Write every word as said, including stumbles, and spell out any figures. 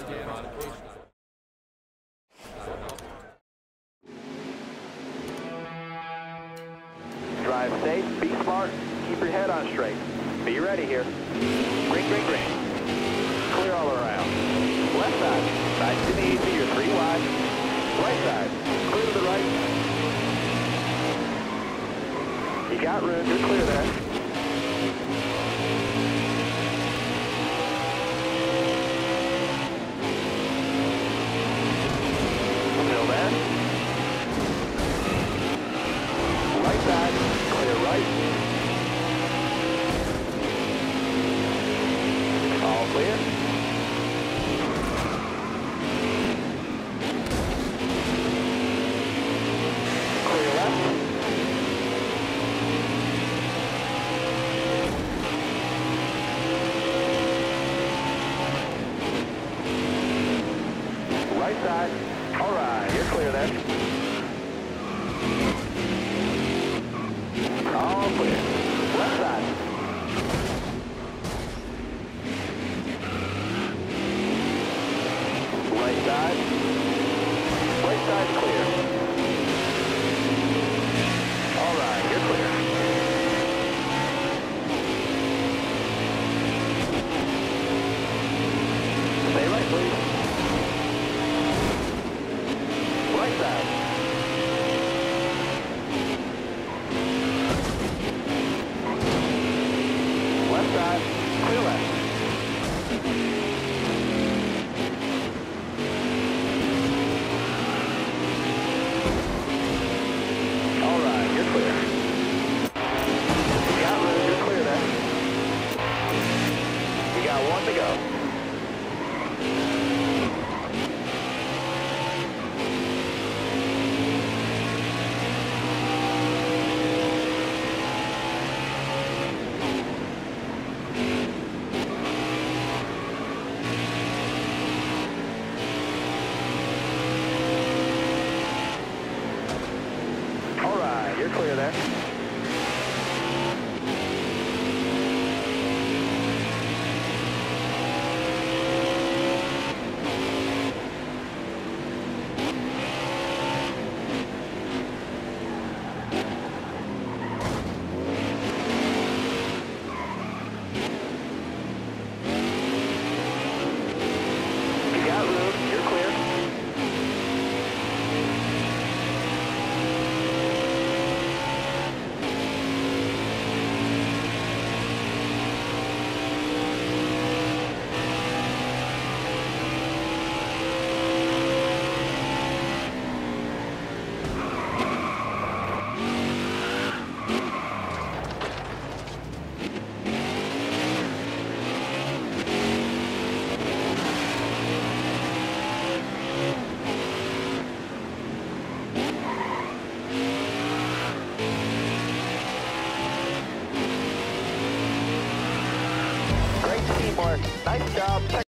Drive safe, be smart, keep your head on straight. Be ready here. Green, green, green. Clear all around. Left side, nice and easy, you're three wide. Right side, clear to the right. You got room, you're clear there. Still there. Right side, clear right. All clear. Clear left. Right side. All right, you're clear there. All clear. Left side. Right side. Right side clear. All right, you're clear. Stay right, please. Right side. Left side, clear left. All right, you're clear. You got room, you're clear there. You got one to go. All right, you're clear there. You got room, you're clear. Great teamwork. Nice job.